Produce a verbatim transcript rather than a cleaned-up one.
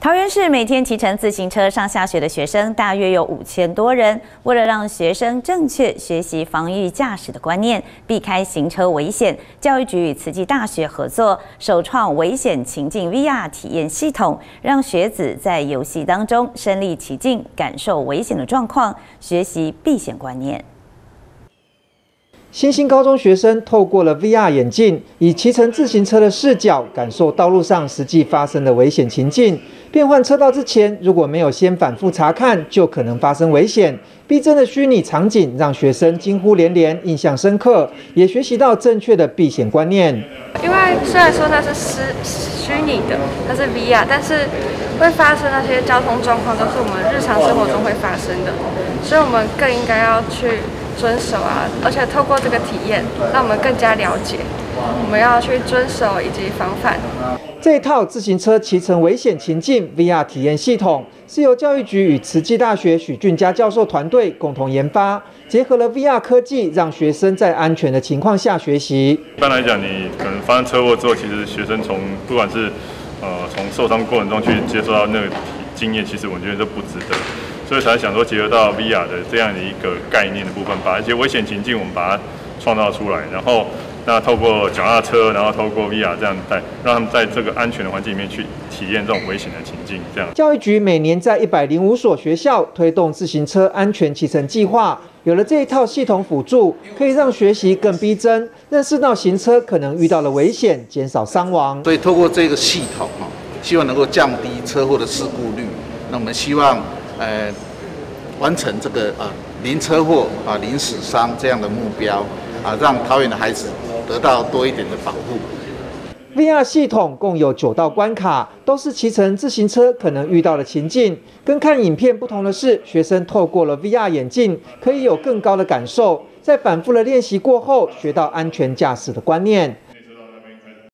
桃园市每天骑乘自行车上下学的学生大约有五千多人。为了让学生正确学习防御驾驶的观念，避开行车危险，教育局与慈济大学合作，首创危险情境 V R 体验系统，让学子在游戏当中身临其境，感受危险的状况，学习避险观念。 新兴高中学生透过了 V R 眼镜，以骑乘自行车的视角，感受道路上实际发生的危险情境。变换车道之前，如果没有先反复查看，就可能发生危险。逼真的虚拟场景让学生惊呼连连，印象深刻，也学习到正确的避险观念。 因为虽然说它是虚虚拟的，它是 V R， 但是会发生那些交通状况，都是我们日常生活中会发生的，所以我们更应该要去 遵守啊，而且透过这个体验，让我们更加了解，我们要去遵守以及防范。 这一套自行车骑乘危险情境 V R 体验系统，是由教育局与慈济大学许俊佳教授团队共同研发，结合了 V R 科技，让学生在安全的情况下学习。 一般来讲，你可能发生车祸之后，其实学生从不管是呃从受伤过程中去接受到那个经验，其实我觉得都不值得。 所以才想说结合到 V R 的这样的一个概念的部分，把一些危险情境我们把它创造出来，然后那透过脚踏车，然后透过 V R 这样带，让他们在这个安全的环境里面去体验这种危险的情境。这样， 教育局每年在一百零五所学校推动自行车安全骑乘计划，有了这一套系统辅助，可以让学习更逼真，认识到行车可能遇到的危险，减少伤亡。 所以透过这个系统哈，希望能够降低车祸的事故率。那我们希望 呃，完成这个呃零车祸啊、零死伤这样的目标啊，让桃园的孩子得到多一点的保护。 V R 系统共有九道关卡，都是骑乘自行车可能遇到的情境。跟看影片不同的是，学生透过了 V R 眼镜，可以有更高的感受。在反复的练习过后，学到安全驾驶的观念。